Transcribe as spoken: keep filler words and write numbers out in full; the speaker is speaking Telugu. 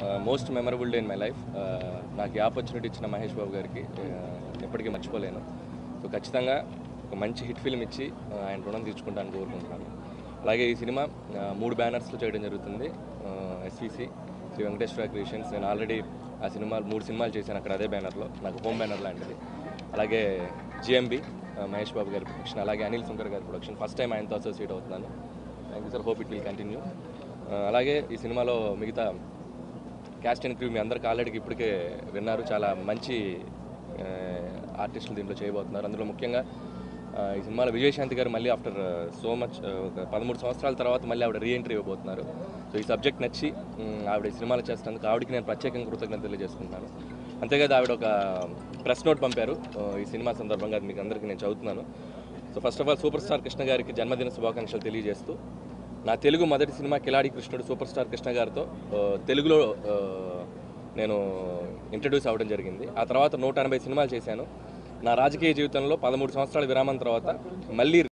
Most memorable day in my life. నాకు ఈ ఆపర్చునిటీ ఇచ్చిన మహేష్ బాబు గారికి ఎప్పటికీ మర్చిపోలేను. సో ఖచ్చితంగా ఒక మంచి హిట్ ఫిల్మ్ ఇచ్చి ఆయన రుణం తీర్చుకుంటానని కోరుకుంటున్నాను. అలాగే ఈ సినిమా మూడు బ్యానర్స్లో చేయడం జరుగుతుంది. SVC, Sri Venkateswara creations. నేను ఆల్రెడీ ఆ సినిమాలు మూడు సినిమాలు చేశాను అక్కడ అదే బ్యానర్లో, నాకు హోమ్ బ్యానర్ లాంటిది. అలాగే జిఎంబి మహేష్ బాబు గారి ప్రొడక్షన్, అలాగే అనిల్ సుంకర్ గారి ప్రొడక్షన్. ఫస్ట్ టైం ఆయనతో అసోసియేట్ అవుతున్నాను. Thank you sir, hope it will continue. అలాగే ఈ సినిమాలో మిగతా క్యాస్ట్ అండ్ క్రూ మీ అందరికీ ఆల్రెడీ ఇప్పటికే విన్నారు. చాలా మంచి ఆర్టిస్టులు దీంట్లో చేయబోతున్నారు. అందులో ముఖ్యంగా ఈ సినిమాలో విజయ శాంతి గారు మళ్ళీ ఆఫ్టర్ సో మచ్ ఒక పదమూడు సంవత్సరాల తర్వాత మళ్ళీ ఆవిడ రీఎంట్రీ ఇవ్వబోతున్నారు. సో ఈ సబ్జెక్ట్ నచ్చి ఆవిడ ఈ సినిమాలు చేస్తున్నందుకు ఆవిడకి నేను ప్రత్యేకంగా కృతజ్ఞతలు తెలియజేసుకుంటున్నాను. అంతేకాదు ఆవిడ ఒక ప్రెస్ నోట్ పంపారు ఈ సినిమా సందర్భంగా, అది మీకు అందరికీ నేను చదువుతున్నాను. So first of all super star Krishna గారికి జన్మదిన శుభాకాంక్షలు తెలియజేస్తూ, నా తెలుగు మొదటి సినిమా కిలాడి కృష్ణుడు సూపర్ స్టార్ కృష్ణ గారితో తెలుగులో నేను ఇంట్రడ్యూస్ అవ్వడం జరిగింది. ఆ తర్వాత నూట ఎనభై సినిమాలు చేశాను. నా రాజకీయ జీవితంలో పదమూడు సంవత్సరాల విరామం తర్వాత మళ్ళీ